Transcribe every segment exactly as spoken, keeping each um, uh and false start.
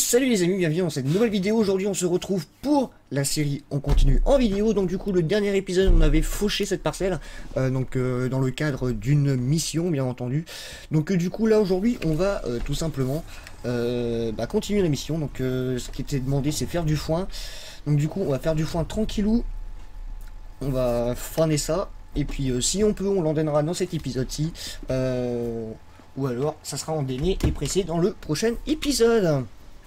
Salut les amis, bienvenue dans cette nouvelle vidéo. Aujourd'hui on se retrouve pour la série On continue en vidéo. Donc du coup le dernier épisode on avait fauché cette parcelle euh, donc euh, dans le cadre d'une mission bien entendu. Donc euh, du coup là aujourd'hui on va euh, tout simplement euh, bah, continuer la mission. Donc euh, ce qui était demandé c'est faire du foin. Donc du coup on va faire du foin tranquillou. On va faner ça. Et puis euh, si on peut on l'endonnera dans cet épisode-ci. Euh, ou alors ça sera endainé et pressé dans le prochain épisode.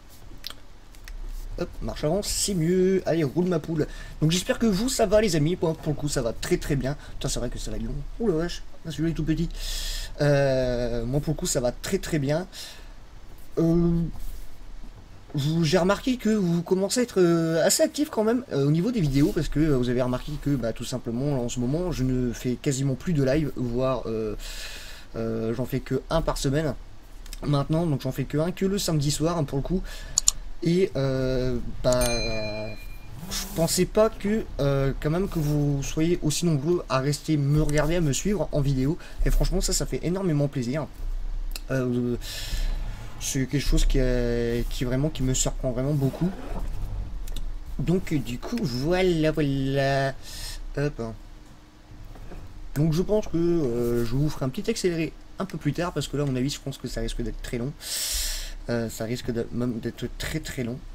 Hop, marche avant, c'est mieux. Allez, roule ma poule. Donc j'espère que vous, ça va les amis. Pour, pour le coup, ça va très très bien. Putain, c'est vrai que ça va être long. Oh la vache, celui-là est tout petit. Euh, moi, pour le coup, ça va très très bien. Euh, J'ai remarqué que vous commencez à être euh, assez actif quand même euh, au niveau des vidéos. Parce que euh, vous avez remarqué que bah, tout simplement, en ce moment, je ne fais quasiment plus de live. Voire, euh, euh, j'en fais que un par semaine. Maintenant, donc j'en fais que un que le samedi soir, hein, pour le coup. Et euh, bah, je pensais pas que euh, quand même que vous soyez aussi nombreux à rester me regarder, à me suivre en vidéo. Et franchement ça, ça fait énormément plaisir. Euh, c'est quelque chose qui, est, qui vraiment qui me surprend vraiment beaucoup. Donc du coup voilà voilà. Hop. Donc je pense que euh, je vous ferai un petit accéléré un peu plus tard parce que là à mon avis je pense que ça risque d'être très long. Euh, ça risque de, même d'être très très long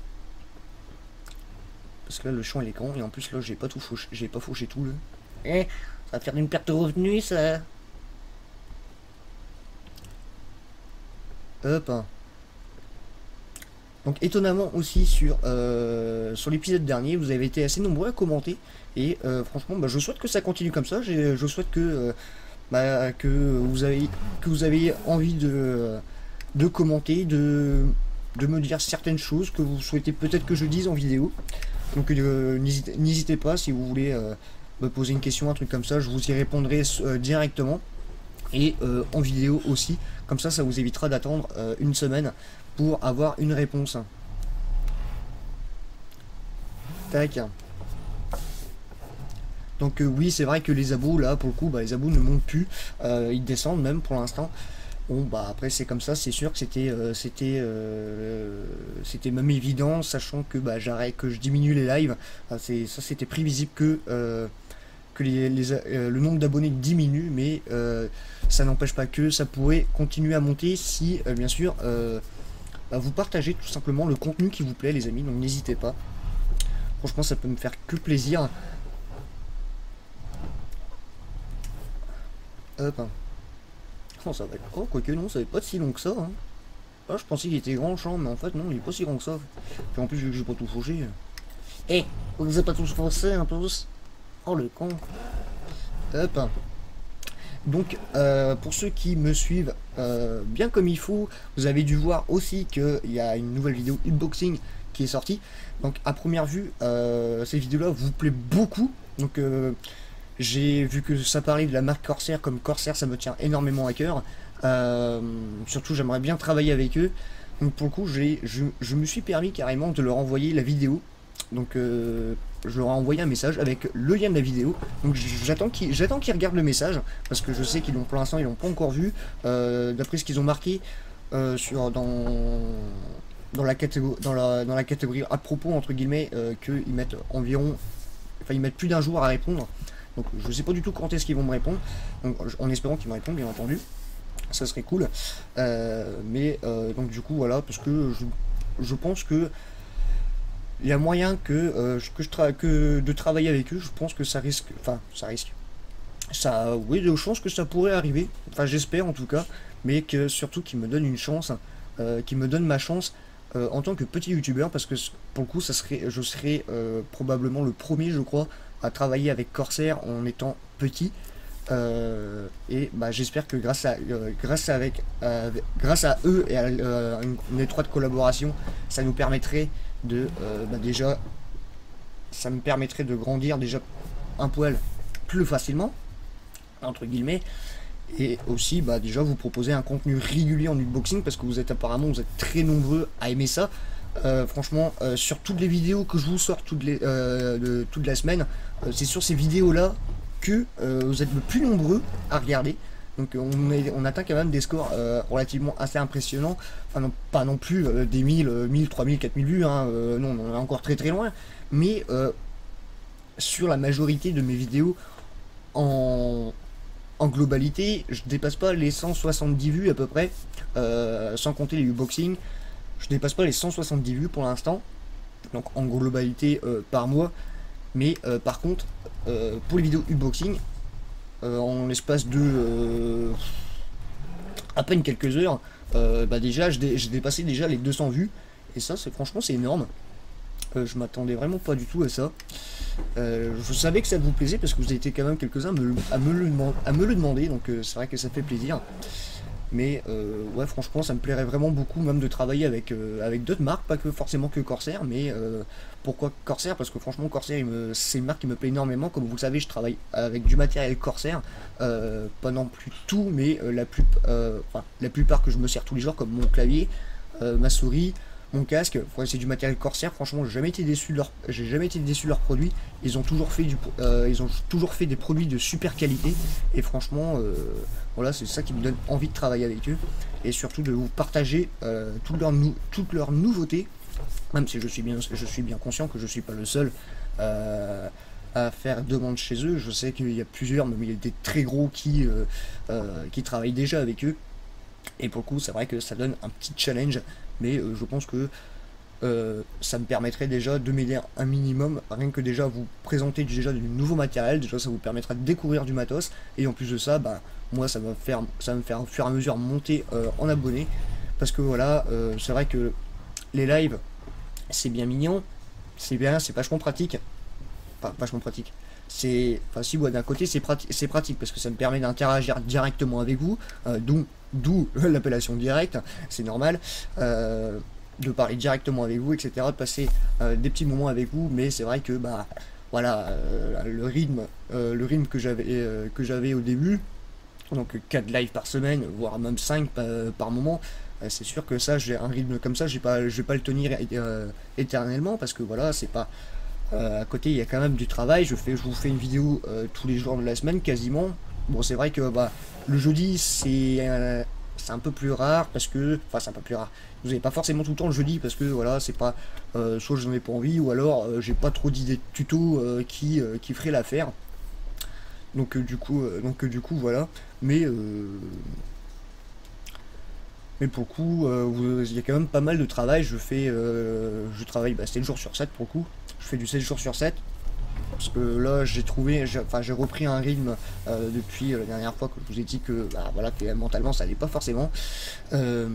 parce que là le champ il est grand et en plus là j'ai pas tout fauché, j'ai pas fauché tout le. Eh, ça va faire une perte de revenus ça. Hop. Donc étonnamment aussi sur euh, sur l'épisode dernier vous avez été assez nombreux à commenter et euh, franchement bah, je souhaite que ça continue comme ça. Je souhaite que euh, bah, que vous avez que vous avez envie de euh, de commenter, de, de me dire certaines choses que vous souhaitez peut-être que je dise en vidéo. Donc euh, n'hésitez pas si vous voulez euh, me poser une question, un truc comme ça, je vous y répondrai euh, directement. Et euh, en vidéo aussi, comme ça ça vous évitera d'attendre euh, une semaine pour avoir une réponse. Tac. Donc euh, oui c'est vrai que les abos là pour le coup bah, les abos ne montent plus, euh, ils descendent même pour l'instant. Bon bah après c'est comme ça, c'est sûr que c'était euh, c'était euh, c'était même évident, sachant que bah j'arrête, que je diminue les lives. Enfin, c'est ça, c'était prévisible que euh, que les, les euh, le nombre d'abonnés diminue, mais euh, ça n'empêche pas que ça pourrait continuer à monter si euh, bien sûr euh, bah, vous partagez tout simplement le contenu qui vous plaît les amis. Donc n'hésitez pas. Franchement ça peut me faire que plaisir. Hop. Oh, ça va être... oh, quoique non, ça va être pas si long que ça. Hein. Ah, je pensais qu'il était grand le champ, mais en fait, non, il est pas si grand que ça. Puis en plus, vu que j'ai pas tout fauché. Eh, vous n'avez pas tous fauché, un peu tous. Oh, le con. Hop. Donc, euh, pour ceux qui me suivent euh, bien comme il faut, vous avez dû voir aussi qu'il y a une nouvelle vidéo unboxing qui est sortie. Donc, à première vue, euh, cette vidéo-là vous plaît beaucoup. Donc, euh, j'ai vu que ça parlait de la marque Corsair, comme Corsair ça me tient énormément à cœur. Euh, surtout j'aimerais bien travailler avec eux. Donc pour le coup je, je me suis permis carrément de leur envoyer la vidéo. Donc euh, je leur ai envoyé un message avec le lien de la vidéo. Donc j'attends qu'ils j'attends qu'ils regardent le message. Parce que je sais qu'ils l'ont pour l'instant ils l'ont pas encore vu. Euh, D'après ce qu'ils ont marqué euh, sur, dans, dans, la catégorie, dans, la, dans la catégorie à propos entre guillemets, euh, qu'ils mettent environ, enfin ils mettent plus d'un jour à répondre. Donc je sais pas du tout quand est-ce qu'ils vont me répondre, donc, en espérant qu'ils me répondent bien entendu, ça serait cool. Euh, mais euh, donc du coup voilà, parce que je, je pense que il y a moyen que, euh, que, je tra que de travailler avec eux, je pense que ça risque, enfin ça risque, ça, oui, de chances que ça pourrait arriver, enfin j'espère en tout cas, mais que surtout qu'ils me donnent une chance, euh, qu'ils me donnent ma chance euh, en tant que petit youtubeur, parce que pour le coup ça serait, je serais euh, probablement le premier je crois à travailler avec Corsair en étant petit. Euh, et bah, j'espère que grâce à, euh, grâce, avec, euh, grâce à eux et à euh, une, une étroite collaboration, ça nous permettrait de euh, bah, déjà ça me permettrait de grandir déjà un poil plus facilement entre guillemets, et aussi bah, déjà vous proposer un contenu régulier en unboxing, parce que vous êtes apparemment vous êtes très nombreux à aimer ça. Euh, franchement euh, sur toutes les vidéos que je vous sors toutes les, euh, de, toute la semaine, euh, c'est sur ces vidéos là que euh, vous êtes le plus nombreux à regarder. Donc on, est, on atteint quand même des scores euh, relativement assez impressionnants. Enfin non, pas non plus euh, des mille, mille, trois mille, quatre mille vues, hein. euh, non, on est encore très très loin. Mais euh, sur la majorité de mes vidéos en, en globalité, je dépasse pas les cent soixante-dix vues à peu près, euh, sans compter les unboxings. Je dépasse pas les cent soixante-dix vues pour l'instant, donc en globalité euh, par mois. Mais euh, par contre, euh, pour les vidéos unboxing, euh, en l'espace de euh, à peine quelques heures, euh, bah déjà j'ai dé dépassé déjà les deux cents vues. Et ça, c'est franchement, c'est énorme. Euh, je m'attendais vraiment pas du tout à ça. Euh, je savais que ça vous plaisait parce que vous avez été quand même quelques-uns à, me le à me le demander, donc euh, c'est vrai que ça fait plaisir. Mais euh, ouais, franchement, ça me plairait vraiment beaucoup même de travailler avec, euh, avec d'autres marques, pas que forcément que Corsair, mais euh, pourquoi Corsair? Parce que franchement, Corsair, c'est une marque qui me plaît énormément. Comme vous le savez, je travaille avec du matériel Corsair, euh, pas non plus tout, mais euh, la, plus, euh, enfin, la plupart que je me sers tous les jours, comme mon clavier, euh, ma souris, mon casque, ouais, c'est du matériel Corsair. Franchement, j'ai jamais été déçu de leur, j'ai jamais été déçu de leurs produits. Ils ont toujours fait du, euh, ils ont toujours fait des produits de super qualité. Et franchement, euh, voilà, c'est ça qui me donne envie de travailler avec eux et surtout de vous partager euh, toutes leurs nou toutes leurs nouveautés. Même si je suis bien, je suis bien conscient que je suis pas le seul euh, à faire demande chez eux. Je sais qu'il y a plusieurs, mais il y a des très gros qui euh, euh, qui travaillent déjà avec eux. Et pour le coup, c'est vrai que ça donne un petit challenge. Mais euh, je pense que euh, ça me permettrait déjà de m'aider un minimum, rien que déjà vous présenter déjà du nouveau matériel. Déjà ça vous permettra de découvrir du matos, et en plus de ça, bah moi ça va faire ça va me faire au fur et à mesure monter euh, en abonnés, parce que voilà, euh, c'est vrai que les lives c'est bien mignon, c'est bien, c'est vachement pratique, enfin vachement pratique. C'est, enfin si, ouais, d'un côté c'est pratique, c'est pratique parce que ça me permet d'interagir directement avec vous, euh, d'où d'où l'appellation directe, c'est normal, euh, de parler directement avec vous, et cetera, de passer euh, des petits moments avec vous. Mais c'est vrai que bah voilà, euh, le rythme, euh, le rythme que j'avais euh, que j'avais au début, donc quatre lives par semaine, voire même cinq par, par moment. Euh, c'est sûr que ça, j'ai un rythme comme ça, j'ai pas, je vais pas le tenir euh, éternellement, parce que voilà, c'est pas. Euh, à côté, il y a quand même du travail. Je fais, je vous fais une vidéo euh, tous les jours de la semaine quasiment. Bon, c'est vrai que bah, le jeudi, c'est euh, c'est un peu plus rare parce que, enfin, c'est un peu plus rare. Vous n'avez pas forcément tout le temps le jeudi parce que voilà, c'est pas, euh, soit je n'en ai pas envie, ou alors euh, j'ai pas trop d'idées de tutos euh, qui euh, qui feraient l'affaire. Donc euh, du coup, euh, donc euh, du coup, voilà. Mais euh, mais pour le coup, euh, il y a quand même pas mal de travail. Je fais, euh, je travaille bah, sept jours sur sept pour le coup. Je fais du sept jours sur sept. Parce que là, j'ai trouvé, enfin, j'ai repris un rythme euh, depuis euh, la dernière fois que je vous ai dit que, bah, voilà, que mentalement, ça allait pas forcément. Euh,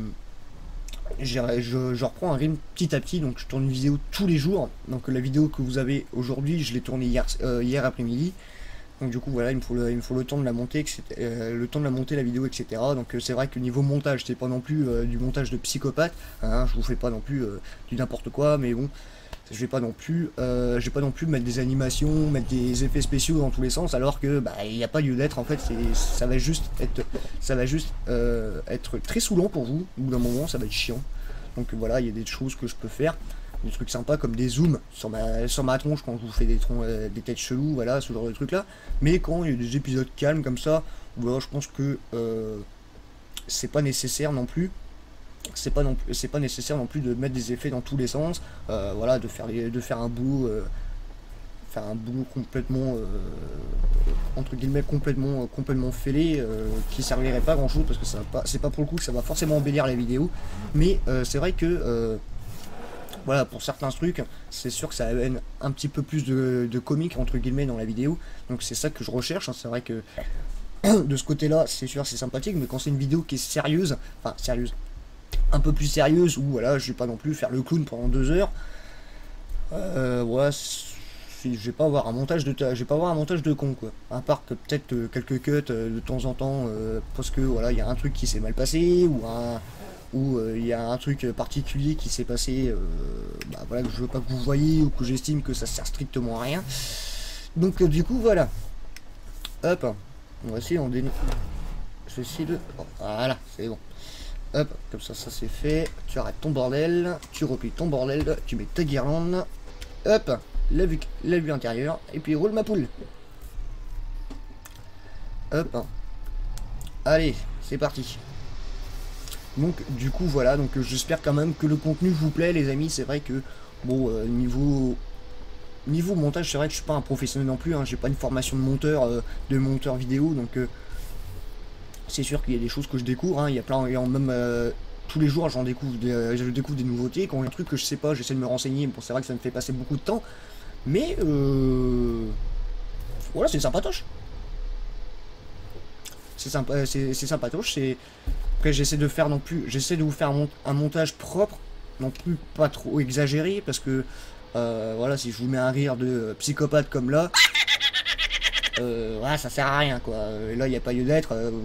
je, je reprends un rythme petit à petit, donc je tourne une vidéo tous les jours. Donc la vidéo que vous avez aujourd'hui, je l'ai tournée hier, euh, hier après-midi. Donc du coup voilà, il me faut le, il me faut le temps de la monter, et cetera euh, le temps de la monter la vidéo, et cetera. Donc euh, c'est vrai que niveau montage, c'est pas non plus euh, du montage de psychopathe, hein, je vous fais pas non plus euh, du n'importe quoi, mais bon, je vais pas non plus, euh, je vais pas non plus mettre des animations, mettre des effets spéciaux dans tous les sens, alors que bah il n'y a pas lieu d'être. En fait, c'est, ça va juste être, ça va juste euh, être très saoulant pour vous. Au bout d'un moment, ça va être chiant. Donc voilà, il y a des choses que je peux faire. Des trucs sympas comme des zooms sur ma, sur ma tronche quand je vous fais des, tron euh, des têtes cheloues, voilà, ce genre de trucs là. Mais quand il y a des épisodes calmes comme ça, voilà, je pense que euh, c'est pas nécessaire non plus. C'est pas non plus, c'est pas nécessaire non plus de mettre des effets dans tous les sens. Euh, voilà, de faire les, de faire un boulot, euh, faire un boulot complètement euh, entre guillemets complètement complètement fêlé, euh, qui servirait pas à grand chose parce que ça va pas, c'est pas pour le coup que ça va forcément embellir les vidéos. Mais euh, c'est vrai que euh, voilà, pour certains trucs, c'est sûr que ça amène un petit peu plus de, de comique entre guillemets dans la vidéo. Donc c'est ça que je recherche, hein. C'est vrai que de ce côté-là, c'est sûr, c'est sympathique, mais quand c'est une vidéo qui est sérieuse, enfin sérieuse, un peu plus sérieuse, où voilà, je vais pas non plus faire le clown pendant deux heures. Euh, voilà, je vais pas avoir un montage de, je vais pas avoir un montage de con quoi. À part que peut-être euh, quelques cuts euh, de temps en temps, euh, parce que voilà, il y a un truc qui s'est mal passé, ou un où il euh, y a un truc particulier qui s'est passé, euh, bah, voilà, que je veux pas que vous voyez, ou que j'estime que ça sert strictement à rien. Donc euh, du coup voilà, hop, on va essayer, on dénonce. Je vais essayer de, oh, voilà, c'est bon. Hop, comme ça, ça c'est fait. Tu arrêtes ton bordel, tu replies ton bordel, tu mets ta guirlande. Hop, la vue, la vue intérieure, et puis roule ma poule. Hop. Allez, c'est parti. Donc du coup voilà, donc euh, j'espère quand même que le contenu vous plaît les amis. C'est vrai que bon euh, niveau niveau montage, c'est vrai que je suis pas un professionnel non plus, hein, j'ai pas une formation de monteur euh, de monteur vidéo, donc euh, c'est sûr qu'il y a des choses que je découvre, hein, il y a plein, et en même euh, tous les jours j'en découvre des, euh, je découvre des nouveautés. Quand il y a un truc que je sais pas, j'essaie de me renseigner. Bon, c'est vrai que ça me fait passer beaucoup de temps, mais euh, voilà, c'est sympatoche. C'est sympa, c'est sympatoche. C'est après j'essaie de faire non plus, j'essaie de vous faire un, un montage propre, non plus pas trop exagéré, parce que euh, voilà, si je vous mets un rire de psychopathe comme là, euh, voilà, ça sert à rien quoi. Et là il n'y a pas lieu d'être. Euh,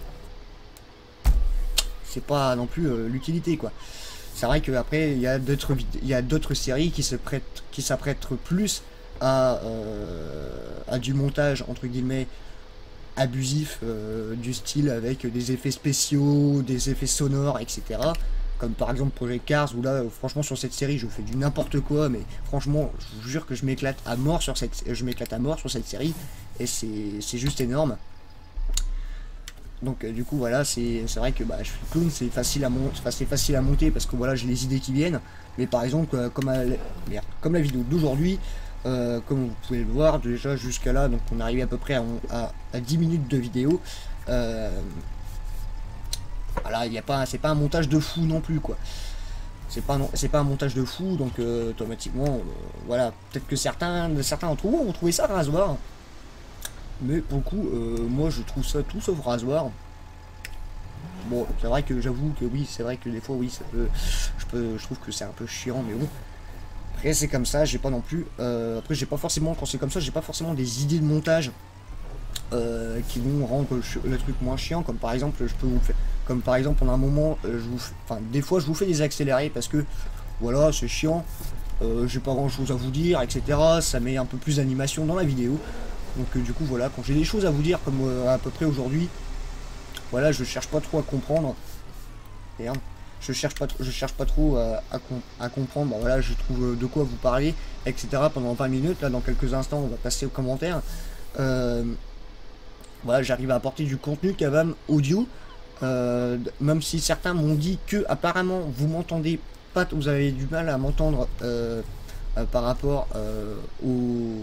c'est pas non plus euh, l'utilité quoi. C'est vrai qu'après il y a d'autres il y a d'autres séries qui se prêtent qui s'apprêtent plus à, euh, à du montage entre guillemets abusif, euh, du style avec des effets spéciaux, des effets sonores, et cetera. Comme par exemple Project Cars, où là, franchement, sur cette série, je fais du n'importe quoi, mais franchement, je vous jure que je m'éclate à mort sur cette, je m'éclate à mort sur cette série, et c'est juste énorme. Donc euh, du coup voilà, c'est vrai que bah, je suis clown, c'est facile à monter, c'est facile à monter parce que voilà, j'ai les idées qui viennent. Mais par exemple, euh, comme, à, merde, comme la vidéo d'aujourd'hui, euh, comme vous pouvez le voir déjà jusqu'à là, donc on est arrivé à peu près à, à, à dix minutes de vidéo. Euh, voilà, il n'y a pas, c'est pas un montage de fou non plus quoi. C'est pas, c'est pas un montage de fou, donc euh, automatiquement, euh, voilà, peut-être que certains, certains d'entre vous ont trouvé ça rasoir. Mais pour le coup, euh, moi je trouve ça tout sauf rasoir. Bon, c'est vrai que j'avoue que oui, c'est vrai que des fois, oui, ça peut, je, peux, je trouve que c'est un peu chiant, mais bon. Après, c'est comme ça, j'ai pas non plus. Euh, après, j'ai pas forcément, quand c'est comme ça, j'ai pas forcément des idées de montage euh, qui vont rendre le truc moins chiant. Comme par exemple, je peux vous faire. Comme par exemple, pendant un moment, euh, je vous fais, enfin, des fois, je vous fais des accélérés parce que voilà, c'est chiant. Euh, j'ai pas grand chose à vous dire, et cetera. Ça met un peu plus d'animation dans la vidéo. Donc euh, du coup voilà, quand j'ai des choses à vous dire comme euh, à peu près aujourd'hui, voilà, je cherche pas trop à comprendre. Merde. Je cherche pas, je cherche pas trop à, à, à comprendre. Bon, voilà, je trouve de quoi vous parler, et cetera. Pendant vingt minutes. Là, dans quelques instants, on va passer aux commentaires. Euh, voilà, j'arrive à apporter du contenu quand même audio. Euh, même si certains m'ont dit que apparemment vous m'entendez pas, vous avez du mal à m'entendre euh, euh, par rapport euh, au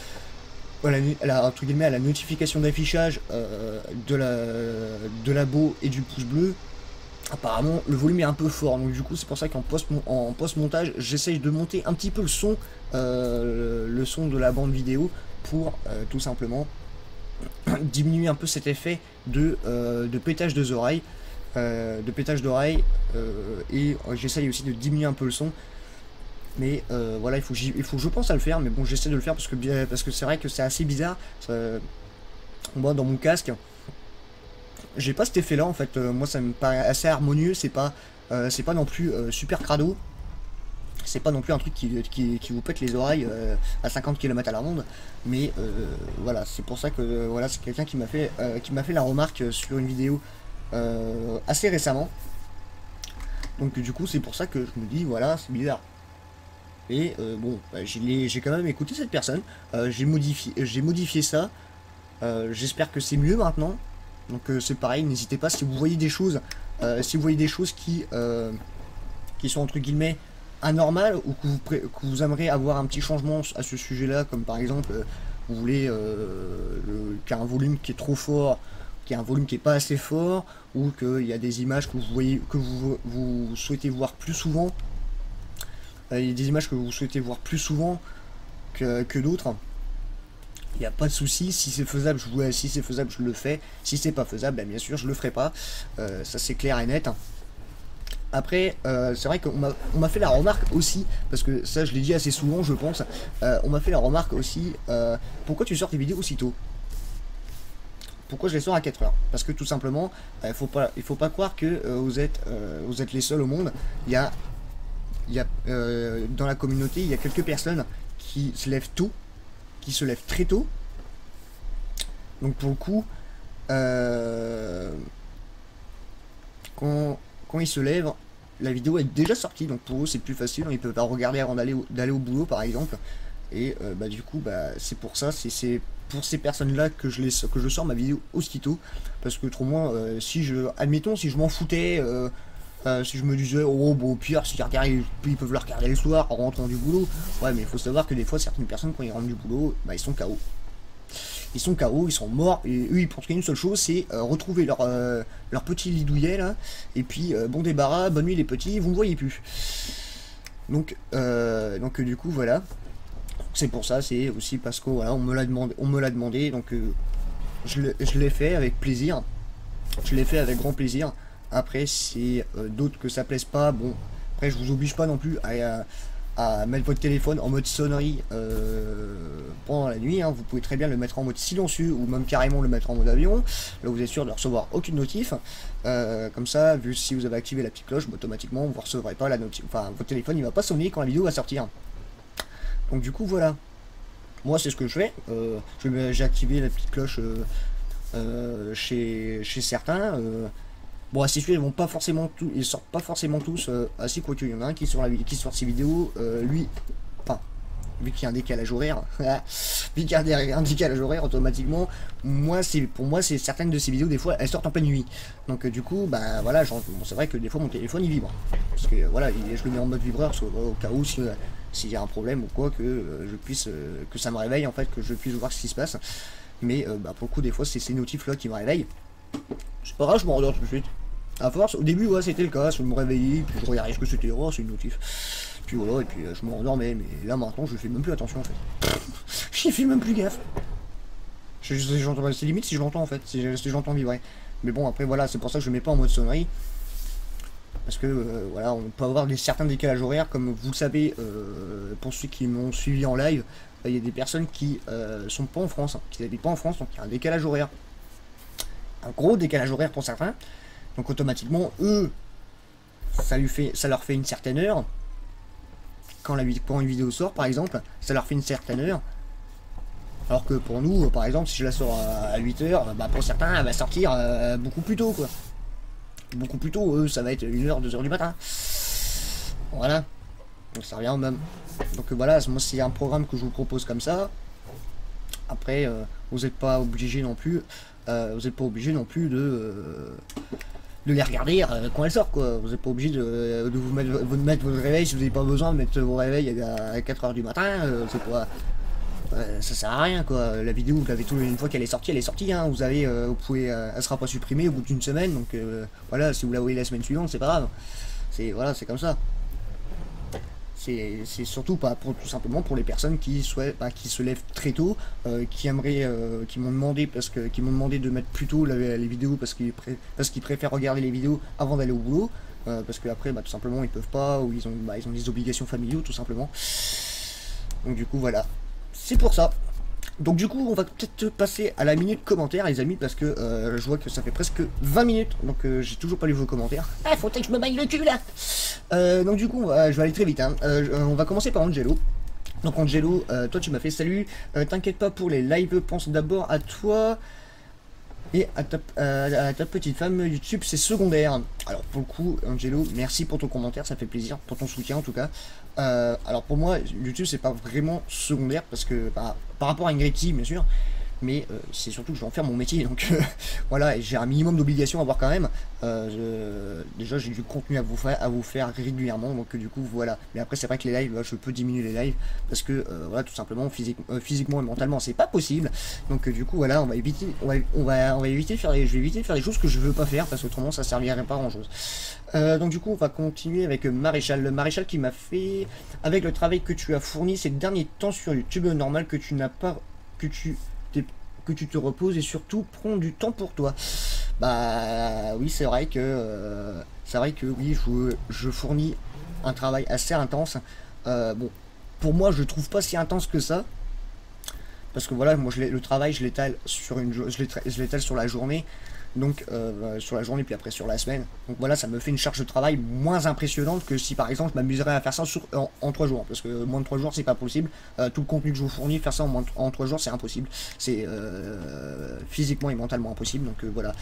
À la, à la, entre guillemets, à la notification d'affichage euh, de la de labo et du pouce bleu. Apparemment le volume est un peu fort, donc du coup c'est pour ça qu'en post en post montage j'essaye de monter un petit peu le son euh, le son de la bande vidéo pour euh, tout simplement diminuer un peu cet effet de, euh, de pétage des oreilles euh, de pétage d'oreilles euh, et j'essaye aussi de diminuer un peu le son. Mais euh, voilà, il faut, il faut que je pense à le faire, mais bon, j'essaie de le faire parce que, parce que c'est vrai que c'est assez bizarre. Ça, moi, dans mon casque, j'ai pas cet effet-là en fait. Euh, moi, ça me paraît assez harmonieux. C'est pas, euh, c'est pas non plus euh, super crado. C'est pas non plus un truc qui, qui, qui vous pète les oreilles euh, à cinquante kilomètres à la ronde. Mais euh, voilà, c'est pour ça que euh, voilà, c'est quelqu'un qui m'a fait, euh, qui m'a fait la remarque sur une vidéo euh, assez récemment. Donc du coup, c'est pour ça que je me dis, voilà, c'est bizarre. Et euh, bon, bah, j'ai quand même écouté cette personne, euh, j'ai modifié, modifié ça, euh, j'espère que c'est mieux maintenant. Donc euh, c'est pareil, n'hésitez pas si vous voyez des choses, euh, si vous voyez des choses qui, euh, qui sont entre guillemets anormales ou que vous, que vous aimeriez avoir un petit changement à ce sujet-là, comme par exemple euh, vous voulez euh, qu'il y a un volume qui est trop fort, qu'il y a un volume qui est pas assez fort, ou qu'il y a des images que vous voyez, que vous, vous souhaitez voir plus souvent. Il y a des images que vous souhaitez voir plus souvent que, que d'autres. Il n'y a pas de souci. Si c'est faisable, je vous, si c'est faisable, je le fais. Si c'est pas faisable, ben bien sûr, je le ferai pas. Euh, ça c'est clair et net. Après, euh, c'est vrai qu'on m'a fait la remarque aussi, parce que ça je l'ai dit assez souvent, je pense. Euh, on m'a fait la remarque aussi. Euh, pourquoi tu sors tes vidéos aussitôt? Pourquoi je les sors à quatre heures? Parce que tout simplement, il euh, faut pas, il faut pas croire que euh, vous êtes, euh, vous êtes les seuls au monde. Il y a Il y a, euh, dans la communauté, il y a quelques personnes qui se lèvent tôt, qui se lèvent très tôt. Donc pour le coup, euh, quand, quand ils se lèvent, la vidéo est déjà sortie. Donc pour eux, c'est plus facile. Ils peuvent la regarder avant d'aller d'aller au boulot, par exemple. Et euh, bah du coup bah c'est pour ça, c'est pour ces personnes là que je les que je sors ma vidéo aussitôt, parce que autrement euh, si je admettons si je m'en foutais, euh, euh, si je me disais oh bon au pire si ils regardent, ils peuvent le regarder le soir en rentrant du boulot, ouais mais il faut savoir que des fois certaines personnes quand ils rentrent du boulot bah ils sont K O. Ils sont K O, ils sont morts, et eux ils pensent qu'il y a une seule chose, c'est euh, retrouver leur, euh, leur petit lit douillet là, et puis euh, bon débarras, bonne nuit les petits, vous ne voyez plus. Donc, euh, donc euh, du coup voilà, c'est pour ça, c'est aussi parce que voilà, on me l'a demandé, on me l'a demandé, donc euh, je l'ai fait avec plaisir, je l'ai fait avec grand plaisir. Après c'est euh, d'autres que ça plaise pas, bon, après je vous oblige pas non plus à... à à mettre votre téléphone en mode sonnerie euh, pendant la nuit, hein. Vous pouvez très bien le mettre en mode silencieux ou même carrément le mettre en mode avion. Là vous êtes sûr de recevoir aucune notif, euh, comme ça vu si vous avez activé la petite cloche, bah, automatiquement vous recevrez pas la notif, enfin votre téléphone il va pas sonner quand la vidéo va sortir. Donc du coup voilà, moi c'est ce que je fais, euh, j'ai activé la petite cloche euh, euh, chez, chez certains. euh, Bon, à ces sujets, ils vont pas forcément tous, ils sortent pas forcément tous. Euh, ah si, quoique, il y en a un qui sort la qui sort ses vidéos, euh, lui, enfin, vu qu'il y a un décalage horaire, vu qu'il y a un décalage horaire automatiquement, moi c'est pour moi c'est certaines de ces vidéos des fois elles sortent en pleine nuit. Donc euh, du coup, bah voilà, bon, c'est vrai que des fois mon téléphone il vibre, parce que euh, voilà, il, je le mets en mode vibreur, parce que, euh, au cas où si, euh, s'il y a un problème ou quoi, que euh, je puisse, euh, que ça me réveille en fait, que je puisse voir ce qui se passe. Mais euh, bah, pour le coup, des fois c'est ces notifs là qui me réveillent. C'est pas grave, je m'endors tout de suite. À force, au début, ouais, c'était le cas, je me réveillais, puis je regardais ce que c'était, oh, c'est une notif. Puis voilà, et puis euh, je me rendormais, mais là maintenant, je fais même plus attention en fait. J'y fais même plus gaffe. C'est limite si je l'entends en fait, si j'entends vibrer. Mais bon, après voilà, c'est pour ça que je mets pas en mode sonnerie. Parce que euh, voilà, on peut avoir des certains décalages horaires, comme vous le savez, euh, pour ceux qui m'ont suivi en live, il y a des personnes qui euh, sont pas en France, hein, qui n'habitent pas en France, donc il y a un décalage horaire. Un gros décalage horaire pour certains. Donc automatiquement, eux, ça, lui fait, ça leur fait une certaine heure. Quand, la, quand une vidéo sort, par exemple, ça leur fait une certaine heure. Alors que pour nous, par exemple, si je la sors à huit heures, bah pour certains, elle va sortir euh, beaucoup plus tôt, quoi. Beaucoup plus tôt, eux, ça va être une heure, deux heures du matin. Voilà. Donc ça revient au même. Donc voilà, moi c'est un programme que je vous propose comme ça. Après, euh, vous n'êtes pas obligé non plus. Euh, vous n'êtes pas obligé non plus de... Euh, de les regarder euh, quand elles sortent quoi. Vous n'êtes pas obligé de, de vous mettre, de mettre votre réveil si vous n'avez pas besoin de mettre vos réveils à quatre heures du matin, euh, c'est pas, euh, ça sert à rien quoi. La vidéo vous l'avez tout une fois qu'elle est sortie, elle est sortie, hein. Vous avez, euh, vous pouvez, euh, elle sera pas supprimée au bout d'une semaine, donc euh, voilà, si vous la voyez la semaine suivante, c'est pas grave. C'est voilà, c'est comme ça. C'est surtout pas pour, tout simplement pour les personnes qui souhaitent, bah, qui se lèvent très tôt, euh, qui aimeraient, euh, qui m'ont demandé parce que, qui m'ont demandé de mettre plus tôt la, les vidéos parce qu'ils pré, parce qu'ils préfèrent regarder les vidéos avant d'aller au boulot, euh, parce qu'après, bah, tout simplement, ils peuvent pas ou ils ont, bah, ils ont des obligations familiales, tout simplement. Donc du coup, voilà, c'est pour ça. Donc du coup, on va peut-être passer à la minute commentaire, les amis, parce que euh, je vois que ça fait presque vingt minutes, donc euh, j'ai toujours pas lu vos commentaires. Ah, faut que je me baille le cul, là. euh, Donc du coup, on va, je vais aller très vite, hein. euh, On va commencer par Angelo. Donc Angelo, euh, toi tu m'as fait salut, euh, t'inquiète pas pour les lives, pense d'abord à toi et à ta, euh, à ta petite femme. YouTube c'est secondaire. Alors pour le coup, Angelo, merci pour ton commentaire, ça fait plaisir, pour ton soutien en tout cas. Euh, alors pour moi, YouTube c'est pas vraiment secondaire parce que bah, par rapport à Ingrid, bien sûr, mais euh, c'est surtout que je vais en faire mon métier, donc euh, voilà, j'ai un minimum d'obligations à avoir quand même. Euh, je, déjà j'ai du contenu à vous faire, à vous faire régulièrement, donc euh, du coup voilà. Mais après c'est vrai que les lives, là, je peux diminuer les lives parce que euh, voilà, tout simplement physique, euh, physiquement et mentalement c'est pas possible. Donc euh, du coup voilà, on va éviter, on va, on va, on va éviter de faire, les, je vais éviter de faire des choses que je veux pas faire parce qu'autrement ça servirait pas à grand chose. Euh, donc du coup on va continuer avec Maréchal, le Maréchal qui m'a fait avec le travail que tu as fourni ces derniers temps sur YouTube, normal que tu n'as pas, que tu que tu te reposes et surtout prends du temps pour toi. Bah oui, c'est vrai que euh, c'est vrai que oui, je, je fournis un travail assez intense. Euh, bon, pour moi, je trouve pas si intense que ça, parce que voilà, moi je le travail, je l'étale sur une, je l'étale sur la journée. Donc euh, sur la journée puis après sur la semaine, donc voilà, ça me fait une charge de travail moins impressionnante que si par exemple je m'amuserais à faire ça sur, en, en trois jours, parce que moins de trois jours c'est pas possible. Euh, tout le contenu que je vous fournis, faire ça en, moins de, en trois jours c'est impossible, c'est euh, physiquement et mentalement impossible, donc euh, voilà.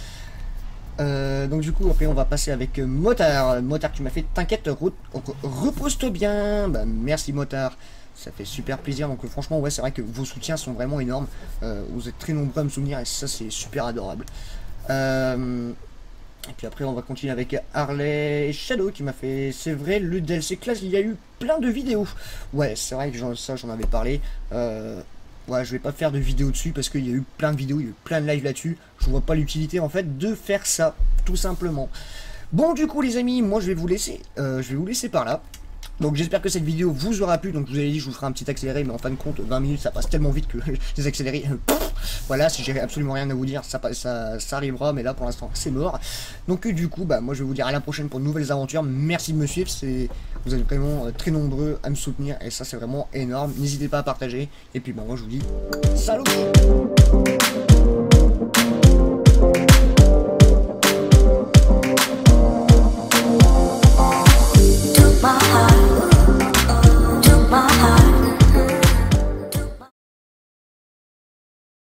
Euh, donc du coup après on va passer avec Motard. Motard, tu m'as fait, t'inquiète, re, re, repose-toi bien. Bah merci Motard. Ça fait super plaisir. Donc euh, franchement, ouais, c'est vrai que vos soutiens sont vraiment énormes. Euh, vous êtes très nombreux à me soutenir et ça, c'est super adorable. Euh... Et puis après, on va continuer avec Harley Shadow qui m'a fait... C'est vrai, le D L C classe, il y a eu plein de vidéos. Ouais, c'est vrai que ça, j'en avais parlé. Euh... Ouais, je vais pas faire de vidéo dessus parce qu'il y a eu plein de vidéos, il y a eu plein de lives là-dessus. Je vois pas l'utilité en fait de faire ça, tout simplement. Bon, du coup, les amis, moi je vais vous laisser, euh, je vais vous laisser par là. Donc j'espère que cette vidéo vous aura plu. Donc je vous avais dit, je vous ferai un petit accéléré, mais en fin de compte, vingt minutes ça passe tellement vite que les accélérés. Voilà, si j'ai absolument rien à vous dire, ça, ça, ça arrivera, mais là pour l'instant c'est mort. Donc du coup, bah moi je vais vous dire à la prochaine pour de nouvelles aventures. Merci de me suivre, c'est vous êtes vraiment très nombreux à me soutenir et ça c'est vraiment énorme. N'hésitez pas à partager. Et puis bah moi je vous dis salut.